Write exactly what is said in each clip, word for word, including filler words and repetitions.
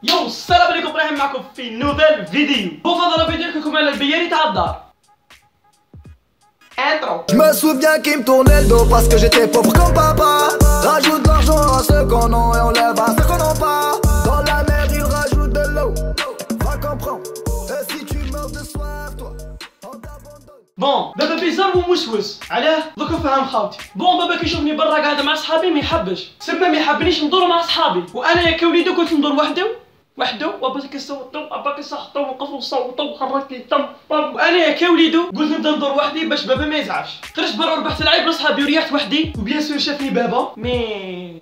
يو السلام عليكم، ابراهيم معكم في نوفيل فيديو. بفضل الفيديو لكم على البياري تاع الدار. انترو. Je me souviens qu'il me tournait le dos parce que j'étais pauvre comme papa. Rajoute de l'argent à ceux qu'on a et on lève à ceux qu'on n'a pas. Dans la mer il rajoute de l'eau. Va comprendre. Et si tu meurs de soif toi on t'abandonne. بون بابا بيزار وموسوس علاه دوكا فهم خاوتي. بون بابا كيشوفني برا قاعد مع صحابي ما يحبش، تسمى ما يحبنيش ندور مع صحابي، وانا يا كوليدو كنت ندور وحده وحده وابا كيصوتوا ابا كيصحطوا وقفوا صوتوا وحركني تم وانا يا كوليدو قلت نبدا ندور وحدي باش بابا ما يزعفش. خرجت برا وربحت لعيب لصحابي وريحت وحدي وبيان سور شافني بابا مي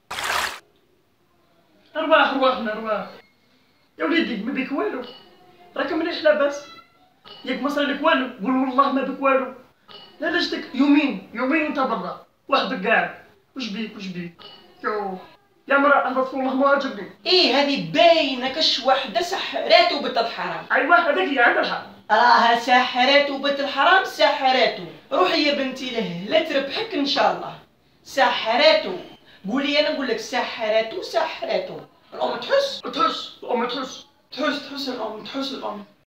ارواح رواحنا رواح يا وليدي ما بيك والو، راك مانيش لاباس ياك ما صار لك والو، قول والله ما بك والو. لا لا جتك يومين يومين وانت برا وحدك قاعد، وش بيك وش بيك يو يا مرا هذا والله ما عجبني. ايه هذه باينه كش وحده سحراتو بنت الحرام. ايوا هذاك هي عندها الحق، راها سحراتو بنت الحرام سحراتو. روحي يا بنتي له لا تربحك ان شاء الله. سحراتو قولي انا نقول لك سحراتو سحراتو. الام تحس تحس الام تحس تحس تحس الام تحس الام.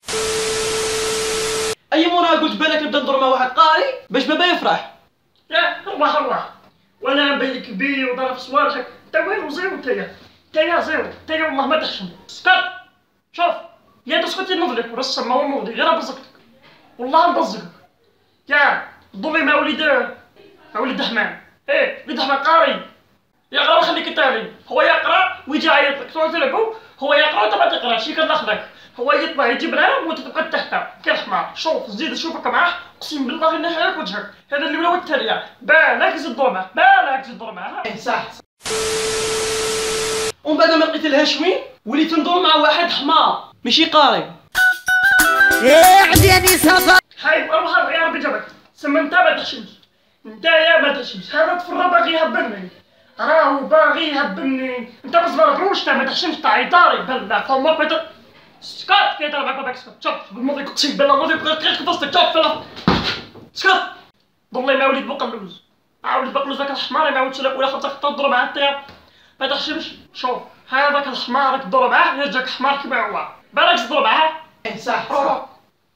اي مرة قلت بالك نبدا ندور مع واحد قاري باش بابا يفرح. يا روح روح وانا نبين لك بيه وضرب صوالحك. انت وين زيرو نتايا نتايا زيرو نتايا والله ما تحشم. سكت شوف يا تسكتي نضربك ورا ما هو نوضي غير بزقتك والله نبزقك. يا ضلي مع وليد مع وليد الرحمن. ايه وليد الرحمن قاري يقرا وخليك تالي. هو يقرا ويجي يعيط لك تقعد تلعبوا، هو يقرا وانت ما تقراش يكره ناخذك. هو يطلع يجيب العالم وانت تبقى تحته كالحمار. شوف زيد نشوفك معاه اقسم بالله غير نحرق وجهك. هذا اللي ولا التريقه بالك زيد دور معاه بالك زيد دور معاه. ايه صح. ومن بعد ما لقيت الهاشمين وليت ندور مع واحد حمار ماشي قاري. ايه عدياني صفا حي اروح يا ربي جابك. سما انت ما تحشمش انت يا ما تحشمش. هذا طفل باغي يهبلني راهو باغي يهبلني. انت ما صبرتلوش انت ما تحشمش تاع عيطاري بلا فمك بيتر. سكت كي ترى معك باباك سكت. شوف بالماضي اقسم بالله الماضي بغيت غير كفستك. شوف فلا سكت والله ما وليد بقلوز مع وليد بقلوز ذاك الحمار ما عاودش لك ولا خاطرك تضرب معاه انت ما تحشمش. شوف هذاك الحمار راك تضرب معاه يرجعك حمار كيما هو بالك تضرب معاه. ايه صح صح.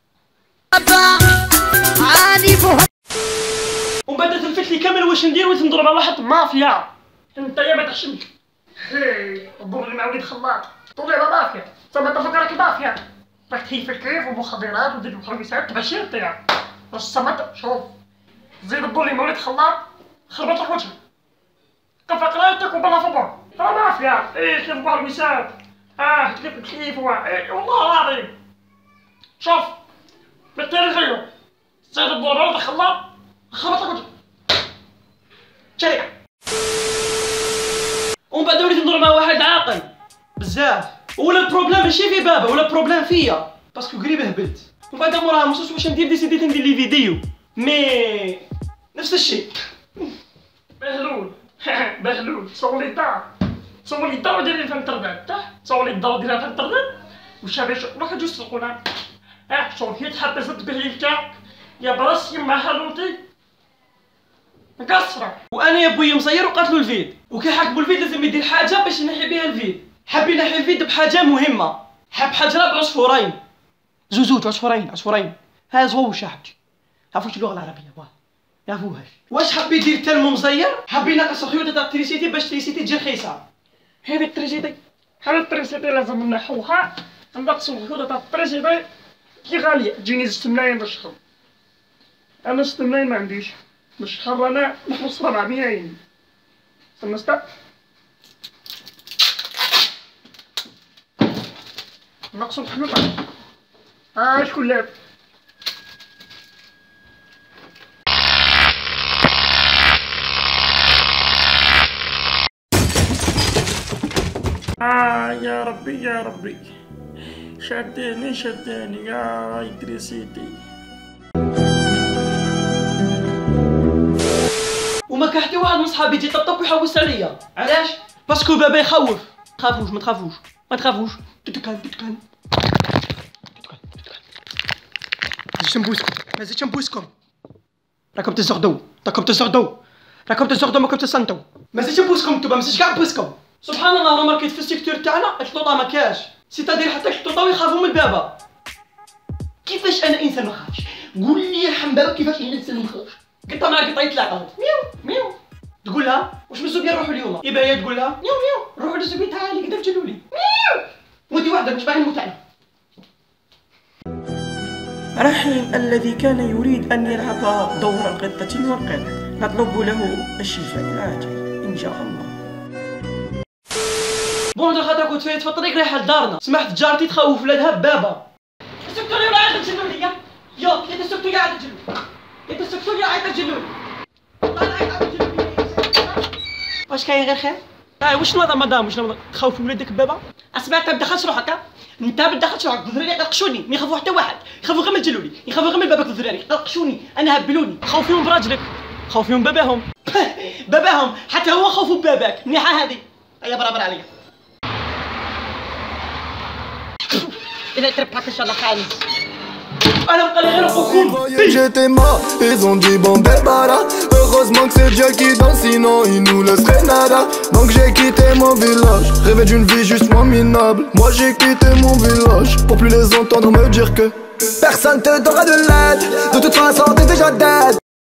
ومن بعد تلفت لي كامل واش ندير وليت نضرب مع واحد مافيا. انت يا ما تحشمش. هي ضربني مع وليد خلاط طولي على مافيا. تما تفكرك مافيا راك تهيف في الكيف ومخدرات ودير الحلويسات تبشير تاعك واش صمت. شوف زيد تضرني مع وليد خلاط خربط لك وجهك. كفا قرايتك وبلا فبر راه مافيا. ايه كيف الحلويسات اه كيف الكيف ايه والله العظيم. شوف بالتالي غير زيد تضرب مع وليد خلاط خربط لك وجهك شريعه. ومن بعد وليت ندور مع واحد عاقل بزاف. ولا البروبليم ماشي في بابا ولا البروبليم فيا باسكو قريب هبلت. ومن بعد موراها مصوص واش ندير ديسيديت ندير لي فيديو مي نفس الشيء. بهلول بهلول صور لي الدار صور لي الدار ودير لي في الانترنت صور لي الدار وديرها في الانترنت وشاباش روحوا يجوا يسرقونا. اه شوف هي تحبس تبهلي تاعك يا براس يما هالوتي مقصره. وانا يا بويا مصير وقاتلو الفيد وكي حاكبو الفيد لازم يدير حاجه باش ينحي بها الفيد. حاب ينحي الفيد بحاجه مهمه، حاب حجره بعصفورين زوزوج عصفورين عصفورين. ها زوج حاجه عرفوش اللغه العربيه واه يعرفوهاش. واش حاب يدير تلمو مزير، حاب ينقص الخيوط تاع التريسيتي باش التريسيتي تجي رخيصه. هذه التريسيتي هذه التريسيتي لازم نحوها نقصو الخيوط تاع التريسيتي كي غاليه تجيني ست ملايين بالشهر. انا ست ملايين ما عنديش بالشهر انا نخلص ربع ملايين. سمستا نقصو الخيوط ها شكون لعب. آه يا ربي يا ربي شداني شداني يا إدريسيتي. وما كان حتى واحد من صحابي يجي يطبطب ويحوس عليا. علاش؟ باسكو بابا يخوف. تخافوش ما تخافوش ما تخافوش. تتكلم تتكلم مازيتش نبوسكم مازيتش نبوسكم. راكم تزغدو راكم تزغدو راكم تزغدو ماكم تصنتو. مازيتش نبوسكم نتوما مازيتش كاع نبوسكم. سبحان الله راه ماركيت في السيكتور تاعنا الطوطا ما كاش، سيتادير حتى الطوطا يخافوا من البابا. كيفاش انا انسان ما خافش؟ قول لي يا حنبابه كيفاش انا انسان ما خافش؟ قطه مع قطه يطلع ميو ميو تقولها واش من الزبير نروحوا اليوم؟ يبقى هي تقولها ميو ميو نروحوا للزبير تعالي قدام جلولي ميو ودي وحده مش باغي نموت انا. رحيم الذي كان يريد ان يلعب دور القطه والقط نطلب له الشفاء العاجل ان شاء الله. بون خاطر كنت فايت في الطريق رايحه لدارنا، سمعت جارتي تخوف ولادها ببابا. السكتوري راه عاد تجلولي يا يا يا السكتوري عاد تجلولي يا السكتوري عاد تجلولي واش كاين غير خير؟ اه واش نوضع مدام واش نوضع تخوف ولادك ببابا؟ اسمع انت ما تدخلش روحك، انت ما تدخلش روحك، الدراري يقلقشوني، ما يخافوا حتى واحد، يخافوا غير من جلولي، يخافوا غير من باباك الدراري، يقلقشوني، انا هبلوني، خوفيهم براجلك، خوفيهم باباهم باباهم، حتى هو خوفوا بباباك، مليحه هذه، هيا برابر عليا. إذا تربحك إن شاء الله خالص. أنا مقلي غير خوكم. J'étais mort, ils ont dit bon débarras. Heureusement que c'est Dieu qui danse, sinon il nous laisserait nada. Donc j'ai quitté mon village, rêvé d'une vie juste moins minable. Moi j'ai quitté mon village, pour plus les entendre me dire que personne te donnera de l'aide. De toute façon t'es déjà dead.